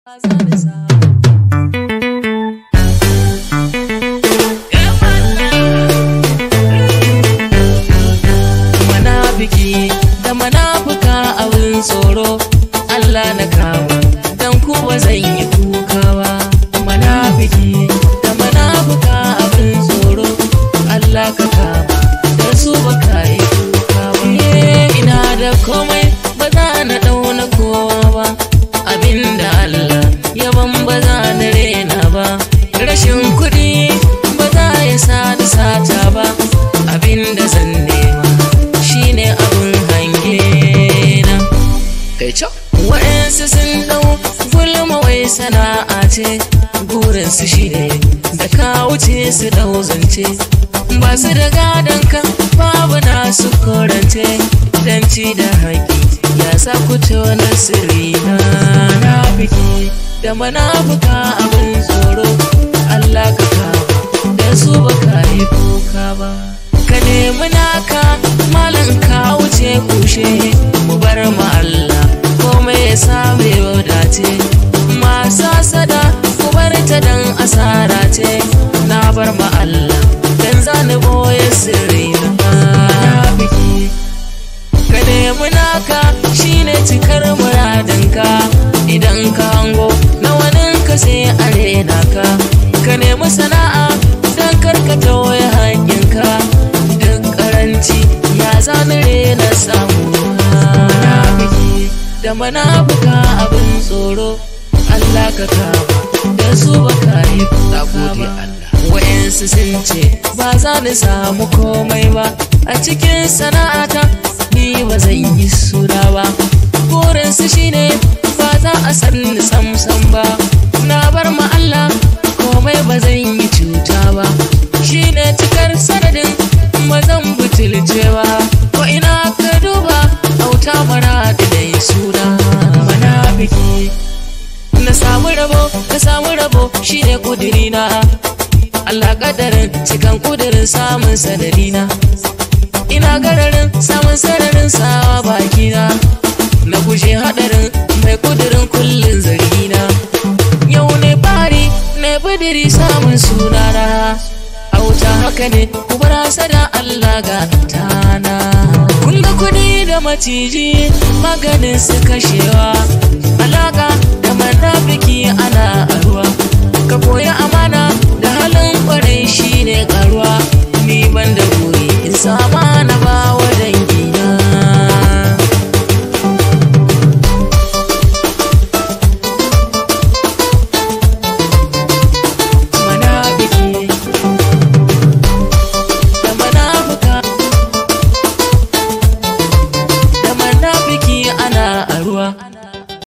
Manafiki da manafuka abin tsoro Allah na kawo dan kuwa zan yi kukawa. Manafiki da manafuka abin tsoro Allah ka kawo dan su baka yi kukawa. Ina da komai ba za na dauna kowa ba, abinda Allah ya ban ba za na rena ba. Rashin kuɗi ba za ya sa ni sata ba, abinda zan nema shine abin hange na. Kai can wa'yansu sun dau gulma wai sana'a ce, burinsu shine da ka wuce su dau zance. Ba su da gadon ka babu nasu korance, dan ci da haƙi ya sa ku tona sirri na. Manafiki da manafuka abin tsoro Allah ka kawo da su baka yi kuka ba. Ka nemi naka malam ka wuce kushe, mu bar ma Allah komai ya samu ya wadace. Masu hasada ku bar ta dan asara ce, na bar ma Allah dan zani boye sirri na. Manafiki ka nemi naka shine cikar muradinka, idan ka hango na waninka sai a rena ka. Ka nemi sana'a dan karka tauye haƙƙinka, duk karanci ya zani rena samu. Manafiki da manafuka abin tsoro Allah ka kawo da su baka yi kuka ba. Wa'yansu sun ce ba za ni samu komai ba a cikin sana'ata, ni ba zan yi suna ba. Burinsu shine ba za a san ni samsam ba, na bar ma Allah komai ba zan yi cuta ba. Shine cikar sanadin ba zan butulce ba, ko ina ka duba auta mara da dai suna. Manafiki na samu rabo ka samu rabo shine kudirina, Allah kadarin cikan kudirin samun sanadina. Ina gararin samun sararin sawa bakina, na guje hadarin mai kudirin kullun zargina. Yau ne fari ne bidiri samun sunana, auta haka ne ku bar hasada Allah ga tana. Kun ga kudi da maciji maganin su kashewa, alaka da